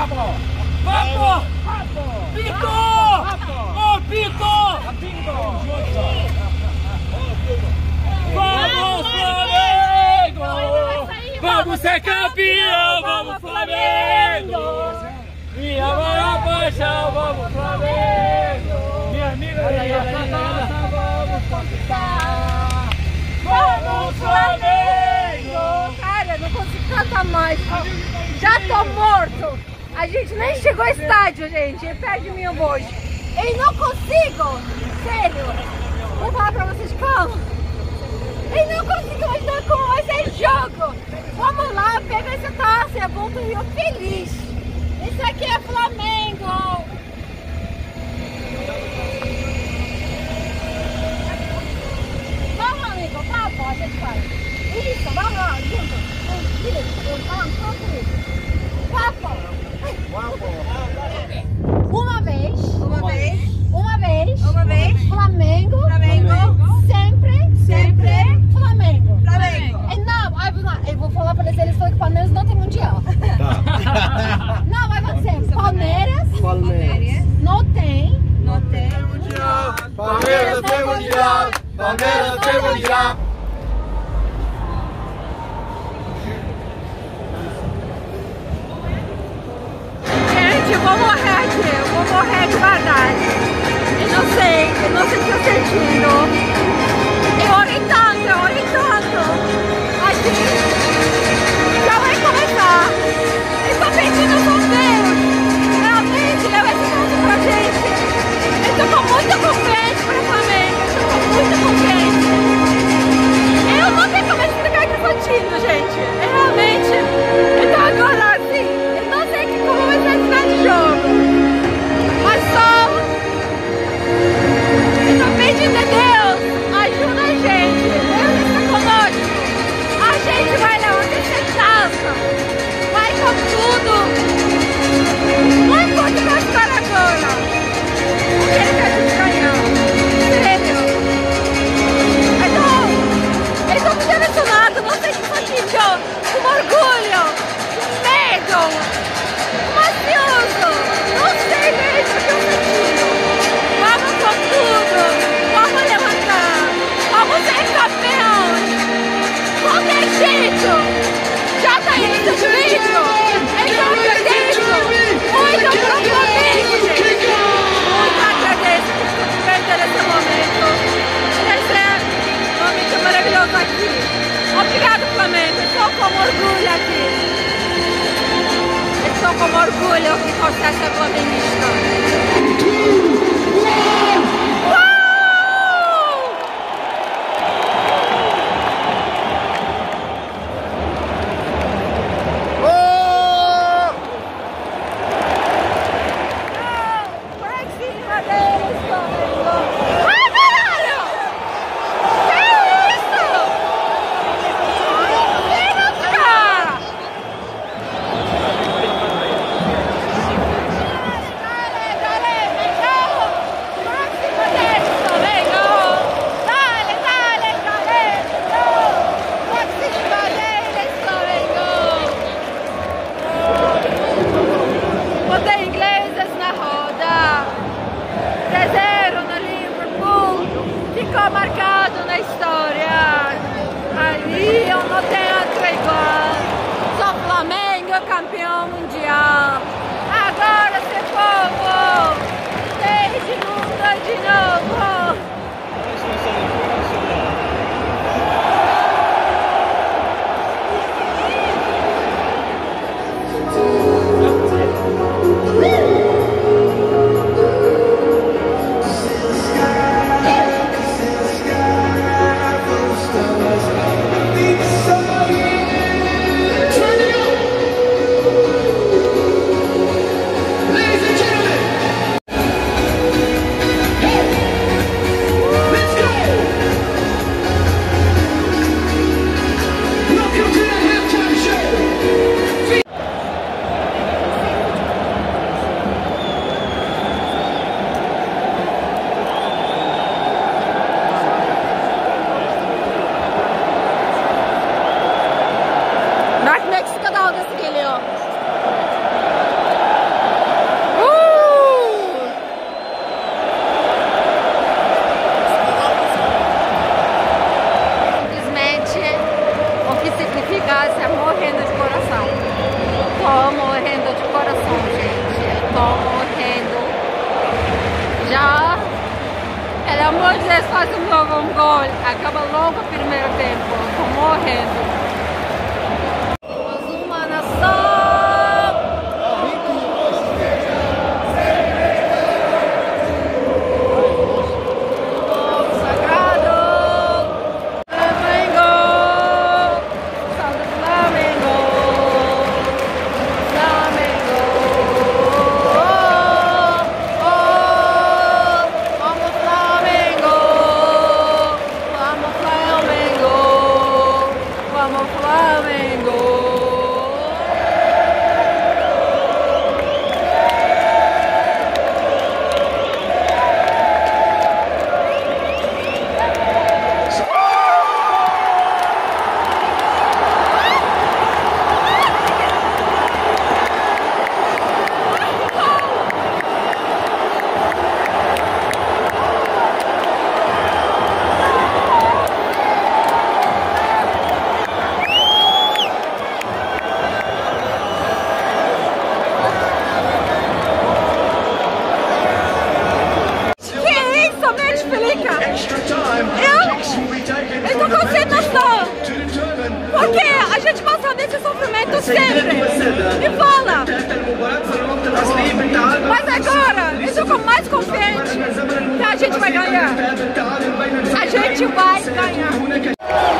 Papo! Pico! Oh, Pico! Vamos, Flamengo! Vamos ser campeão! Vamos, Flamengo! Minha maior paixão, vamos, Flamengo! Minha amiga, vamos conquistar! Vamos, Flamengo! Cara, não consigo cantar mais. Já tô morto! A gente nem chegou ao estádio, gente. Ele perto de mim hoje. Eu não consigo! Sério! Vou falar pra vocês como. Eu não consigo imaginar como vai ser o jogo! Vamos lá, pega essa taça e volto o Rio feliz! Isso aqui é Flamengo! Vamos, amigo, papo, a gente fala. Isso, vamos lá, junto. Isso, papo. Uma vez, Flamengo, sempre Flamengo. E não, eu vou falar para eles que o Palmeiras não tem mundial. Não, vai acontecer. Palmeiras não tem mundial. Palmeiras tem mundial! Palmeiras tem mundial! Gente, eu vou morrer de verdade. Eu não sei o que eu estou sentindo. Eu orei tanto. Assim, já vai começar. Eu estou pedindo com Deus. Realmente, leva esse mundo pra gente. Eu estou com muita confiança para o Flamengo. Eu não sei como explicar o que eu estou sentindo, gente. Realmente, eu estou agora assim. Eu não sei como vai ser esse jogo. Mas só eu tô pedindo a Deus, ajuda a gente. Deus está conosco. A gente vai levar essa taça. Vai com tudo. Não importa o que eu espero agora. Eu quero que a gente ganhe. Sério. Eu tô muito emocionada. Não sei o que eu tô sentindo. Com orgulho. Com medo. Ansioso. Não sei mesmo o que eu tô sentindo. Vamos com tudo. Vamos levantar. Vamos ser campeões. Qualquer jeito. Já tá indo de vídeo. Então eu agradeço. Muito pro Flamengo, gente. Muito agradeço por estar vivendo nesse momento. Esse é um momento maravilhoso aqui. Obrigado, Flamengo. Estou com orgulho aqui. Estou com orgulho que você é flamenguista. Ficou marcado na história. Ali eu não tenho outro igual. Sou Flamengo, campeão mundial. Agora se povo, desde mundo de novo. gol, acaba logo o primeiro tempo. Tô morrendo. Somos uma nação. Eu tô com noção, porque a gente passa nesse sofrimento sempre, e fala, mas agora eu tô com mais confiante que a gente vai ganhar, a gente vai ganhar.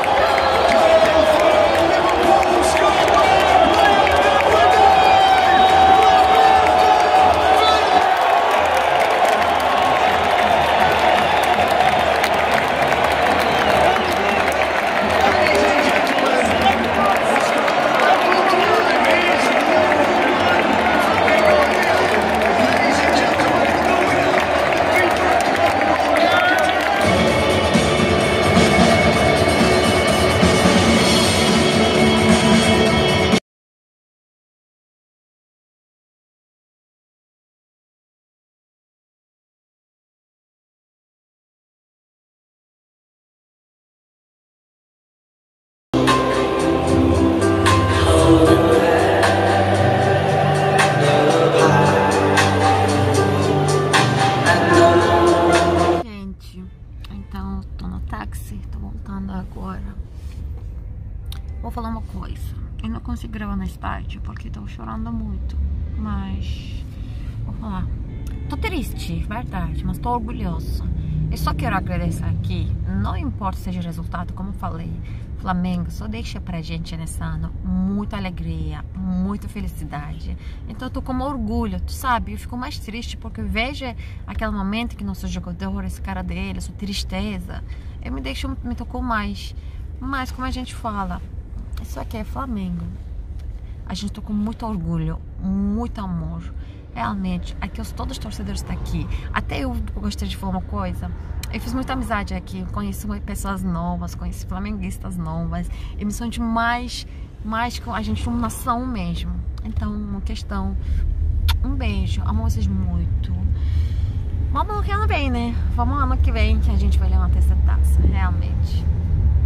Tô voltando agora. Vou falar uma coisa. Eu não consigo gravar mais tarde porque tô chorando muito. Mas vou falar. Tô triste, verdade, mas tô orgulhosa. Eu só quero agradecer aqui. Não importa seja o resultado, como eu falei, Flamengo só deixa pra gente nesse ano muita alegria, muita felicidade. Então eu tô com orgulho, tu sabe? Eu fico mais triste porque eu vejo aquele momento que nossos jogadores, cara deles, sua tristeza, me tocou mais. Mas como a gente fala, isso aqui é Flamengo. A gente tá com muito orgulho, muito amor. Realmente, aqui todos os torcedores estão aqui. Até eu gostaria de falar uma coisa. Eu fiz muita amizade aqui, eu conheci pessoas novas, conheci flamenguistas novas. Eu me sinto mais com a gente uma nação mesmo. Então, uma questão, um beijo, amo vocês muito. Vamos ano que vem, né? Vamos ano que vem que a gente vai levantar essa taça, realmente.